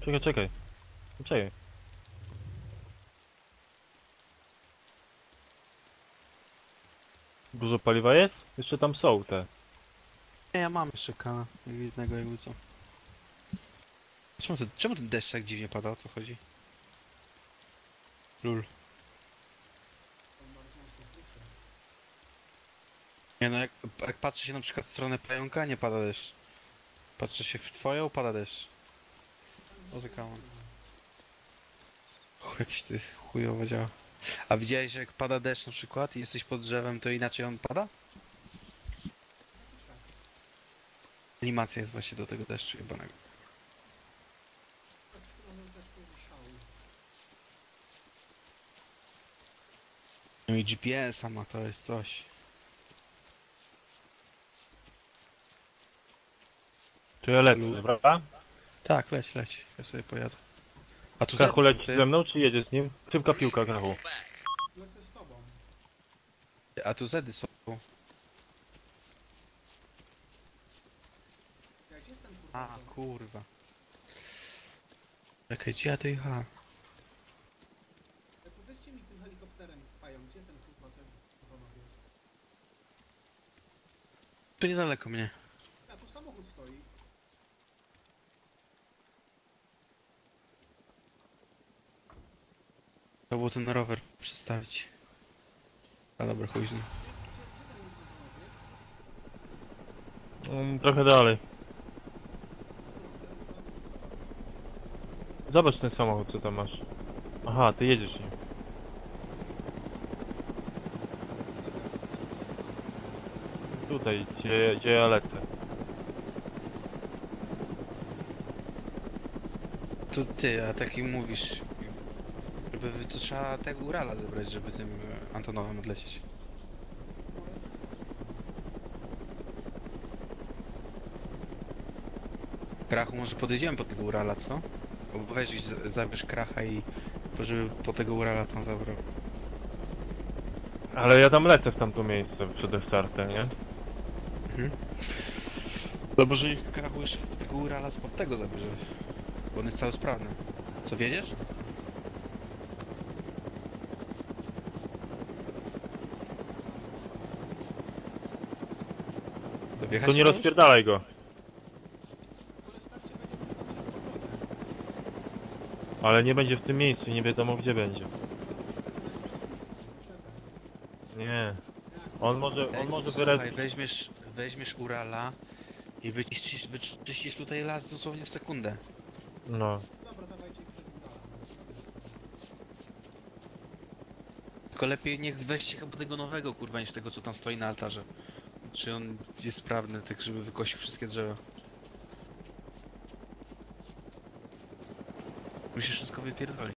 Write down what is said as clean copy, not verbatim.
Czekaj. Czekaj. Dużo paliwa jest? Jeszcze tam są te. Nie, ja mam jeszcze kana. Jednego jakby co. Czemu ten deszcz tak dziwnie pada? O co chodzi? Lul. Nie no, jak patrzy się na przykład w stronę pająka, nie pada deszcz. Patrzy się w twoją, pada deszcz. Otykałem. Jakiś ty chujowo działa. A widziałeś, że jak pada deszcz na przykład i jesteś pod drzewem, to inaczej on pada? Animacja jest właśnie do tego deszczu jebanego. No i GPS-a ma, to jest coś. To ja lecę, dobra? Tak, leć, ja sobie pojadę. A tu Krachu zepsuł, leci ty. ze mną, czy jedzie z nim? Szybka piłka, Krachu. Lecę z tobą. A tu zedy są. Jak jestem A, kurwa. kurwa. Czekaj, gdzie ja dojechałem? Powiedzcie mi tym helikopterem pają, gdzie ten kurwa ten Antonow jest? Tu niedaleko mnie. A tu samochód stoi. To było ten rower przestawić. A dobra, chuj z nim. Gdzie ten Antonow jest? Trochę dalej. Zobacz ten samochód, co tam masz. Aha, ty jedziesz nim. Tutaj, gdzie ja lecę. To ty, a taki mówisz. To trzeba tego Urala zebrać, żeby tym Antonowem odlecieć. Krachu, może podejdziemy po tego Urala, co? Albo weź zabierz Kracha i żeby po tego Urala tam zabrał. Ale ja tam lecę w tamto miejsce przed startem, nie? Mhm. No może niech Krachu jeszcze tego Urala spod tego zabierze. Bo on jest cały sprawny. Co, wiedziesz? Wjechać To nie możesz? rozpierdalaj go. Ale starcie będzie wykonane spokojnie. Ale nie będzie w tym miejscu i nie wiadomo gdzie będzie. Nie. On może Słuchaj, wyreć... weźmiesz Urala i wyczyścisz tutaj las dosłownie w sekundę. No. Dobra, dawajcie ich tego Urala. Tylko lepiej niech weźcie chyba tego nowego, kurwa, niż tego, co tam stoi na altarze. Czy on jest sprawny, tak żeby wykosił wszystkie drzewa. Musisz wszystko wypierdolić.